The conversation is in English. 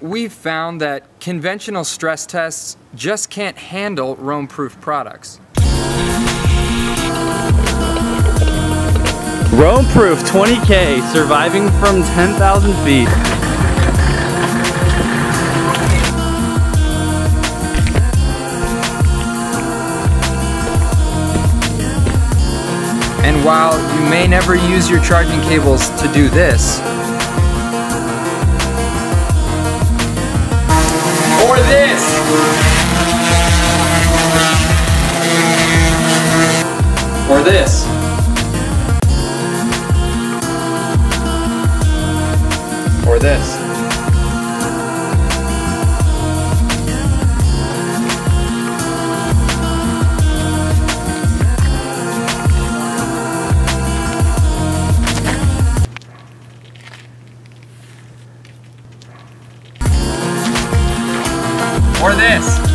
we've found that conventional stress tests just can't handle roam-proof products. Roam-proof 20K, surviving from 10,000 feet. And while you may never use your charging cables to do this, or this, or this, or this, or this.